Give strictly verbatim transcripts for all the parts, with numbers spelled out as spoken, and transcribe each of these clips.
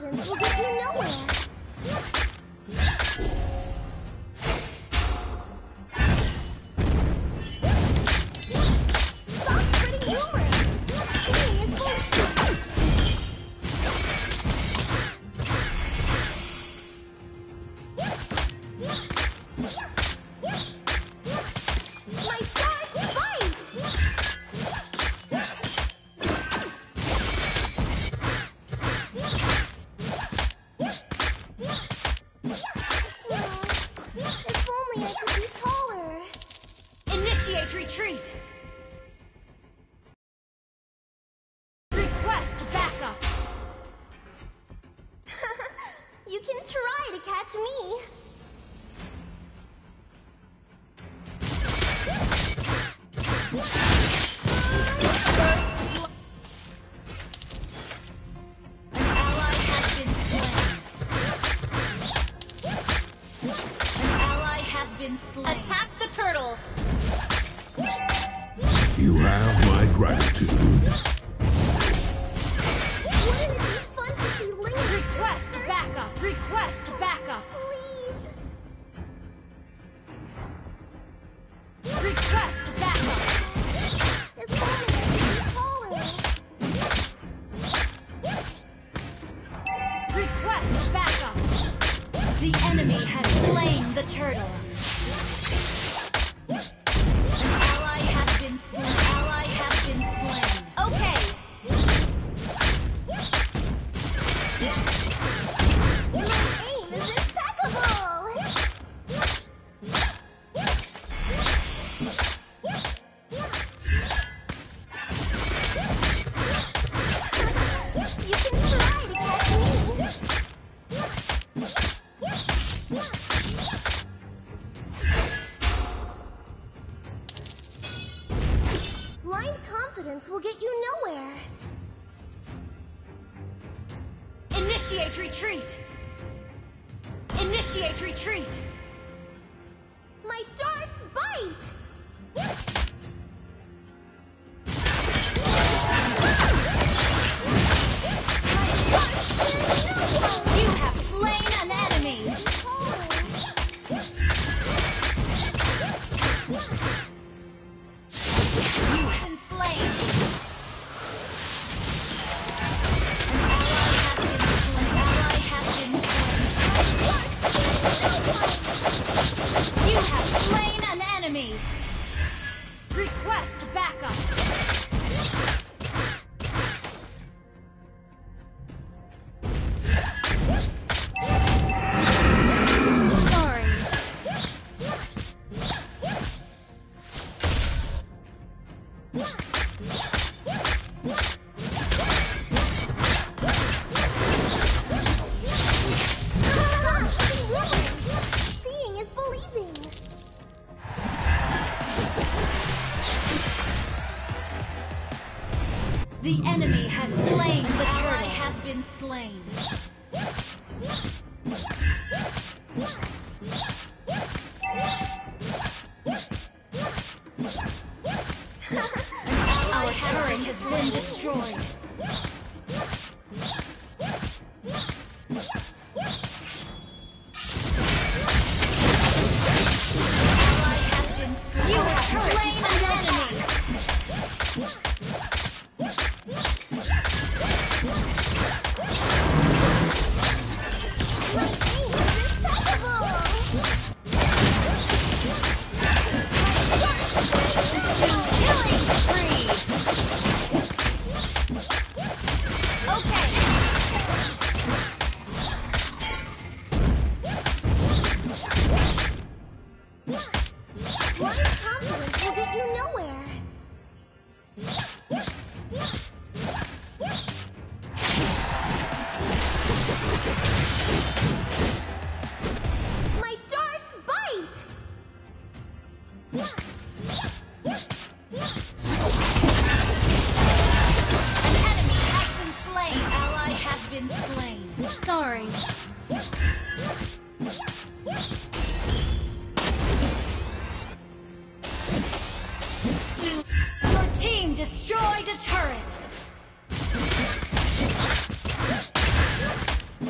confidence will get you nowhere. Stop spreading rumors. Seeing is bullshit. My darts bite! If only I could be taller. Initiate retreat! Request backup! You can try to catch me. First blood. An ally has been slain. An ally has been slain. Attack the turtle! You have my gratitude. Wouldn't it be fun to see Link? Request backup! Request backup! Please. Request backup! If only I could be taller. Request backup! The enemy has slain the turtle. An ally has been slain. Ally has been slain. Okay. My aim is impeccable. You can try to catch me. Blind confidence will get you nowhere. Initiate retreat! Initiate retreat! My darts bite! You have slain an enemy! You have been slain! An ally has been slain. You have slain an enemy! Request backup! Sorry. Seeing is believing. The enemy has slain the turtle. Has been slain. Our turret has been destroyed. Ally has been slain. You have slain an enemy. My aim is impeccable. Killing spree. Okay. Blind confidence will get you nowhere. My darts bite! An enemy has been slain. Ally has been slain. Sorry. Your team destroyed a turret.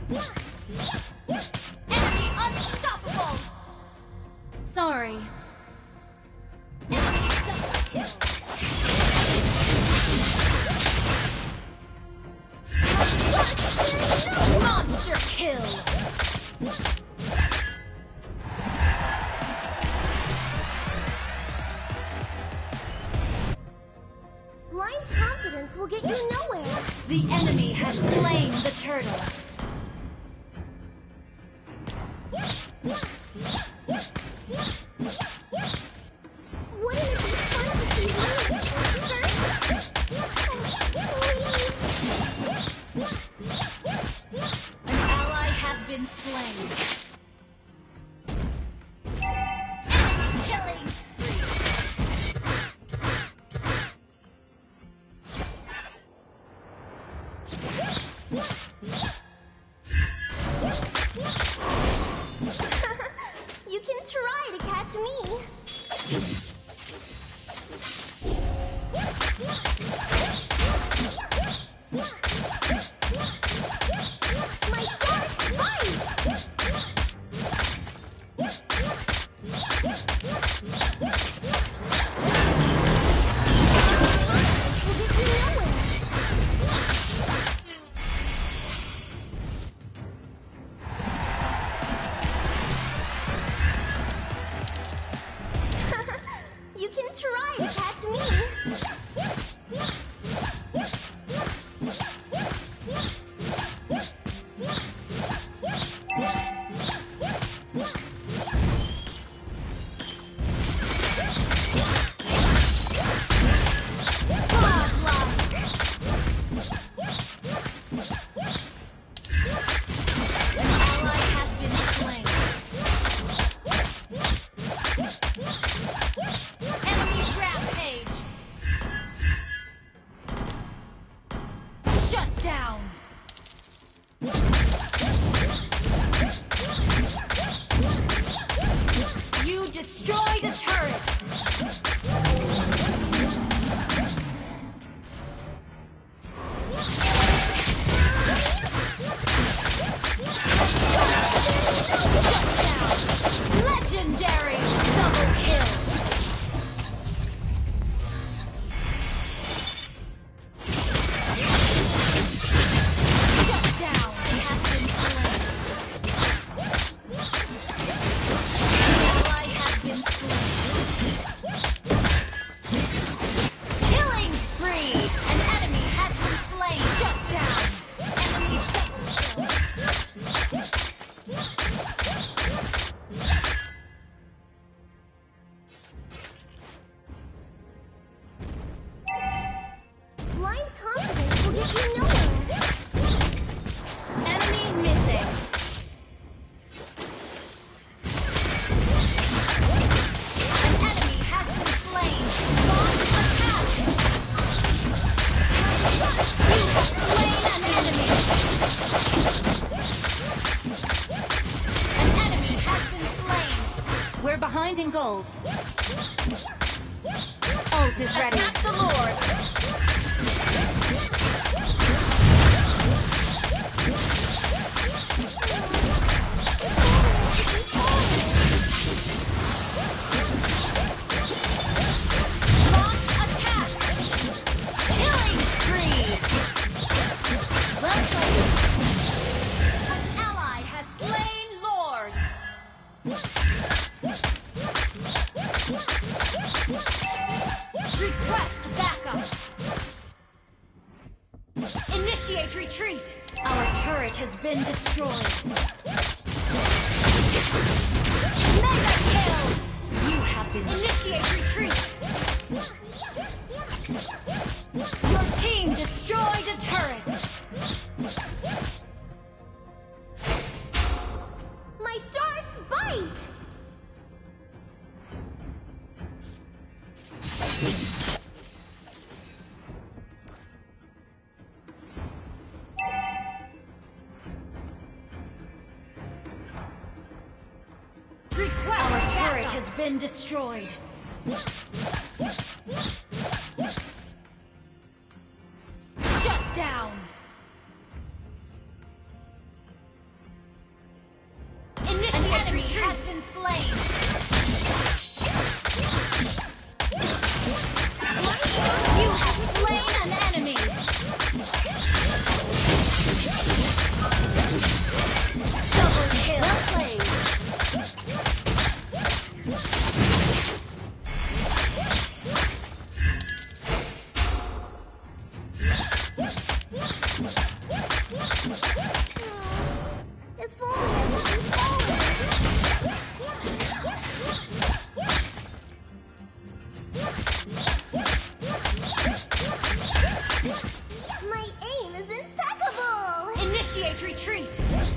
Enemy unstoppable! Sorry. Enemy double kill! Monster kill! Blind confidence will get you nowhere. The enemy has slain the turtle. Wouldn't it be fun to see you first? An ally has been slain. Enemy killing spree. You can try to catch me. My dark bite! Will get you nowhere. You can try to catch me. An ally has been slain. Enemy rampage. Shut down. You destroyed a turret. Legendary double kill. Shut down. He has been slain. Ally has been slain. Killing spree. An enemy has been slain. Shut down. Enemy double Blind confidence will get you nowhere. enemy missing. An enemy has been slain. Launch attack. You have slain an enemy. An enemy has been slain. We're behind in gold. Ult is ready. Attack the Lord. Launch attack. Killing spree. Well played. An ally has slain Lord. Request backup. Initiate retreat. Our turret has been destroyed. Mega kill. You have been. Initiate retreat. Your team destroyed a turret. My darts bite! Request Our turret backup. has been destroyed. Shut down. enemy has been slain. You have slain an enemy. Double kill. Well played. If only I didn't fall. My aim is impeccable. Initiate retreat.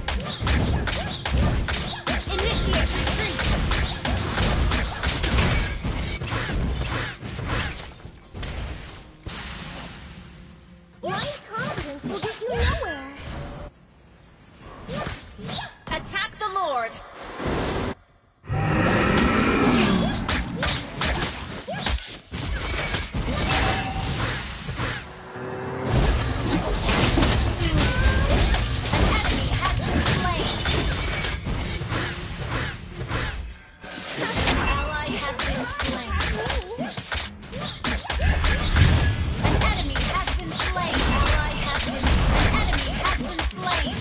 Initiate retreat. Blind confidence will get you nowhere. Attack the Lord. An enemy has been slain. Ally has been slain. An enemy has been slain. Ally has been. An enemy has been slain.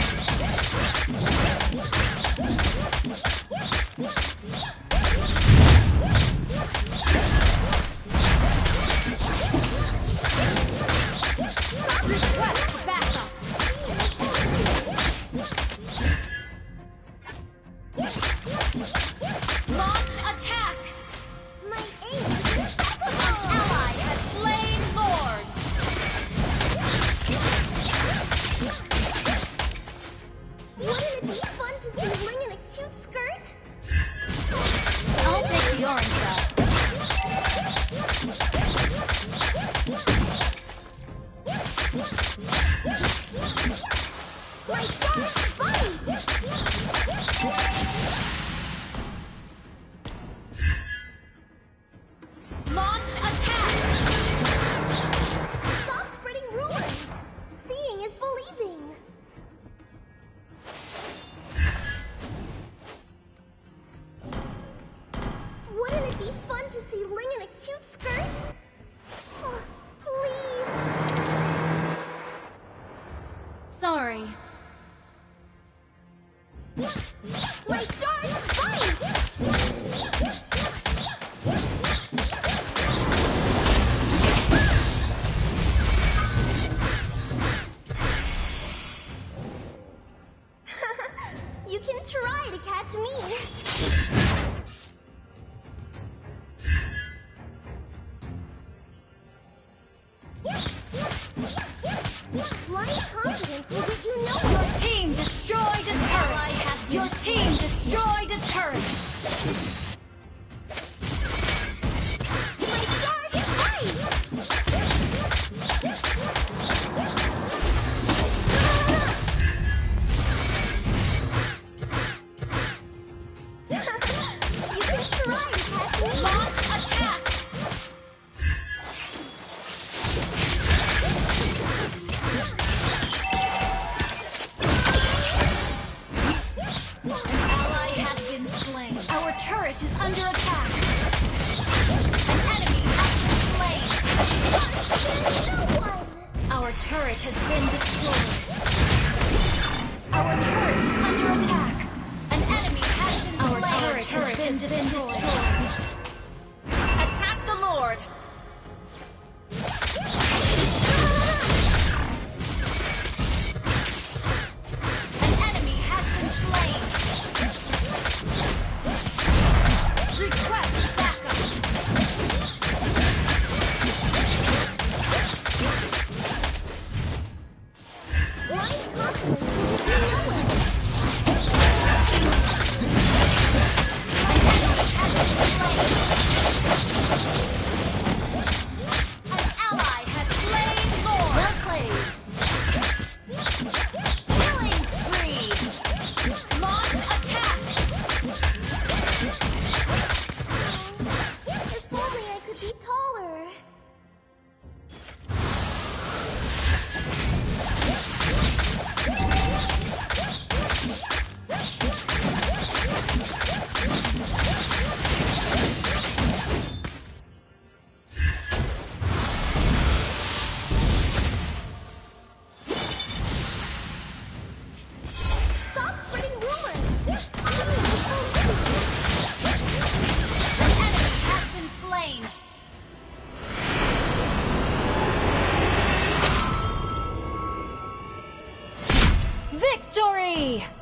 Request backup. Launch attack. My aim is impeccable. An ally has slain Lord. Wouldn't it be fun to see Ling in a cute skirt? I'll take the orange out. My dark bite! Launch attack. Stop spreading rumors. Seeing is believing. Wouldn't it be fun to see Ling in a cute skirt? Oh, please. Sorry. My dark bite! You can try to catch me. Blind confidence will get you nowhere. Your team destroyed a turret. Your team destroyed a turret. My dark bite! You can try to catch me. Launch attack. An ally has been slain. Our turret is under attack. An enemy has been slain. There's no one. Our turret has been destroyed. Our turret is under attack. An enemy has been slain. Our turret, turret has been destroyed. Attack the Lord. An enemy has been slain. Request backup. Blind confidence will get you nowhere. An enemy has been Victory!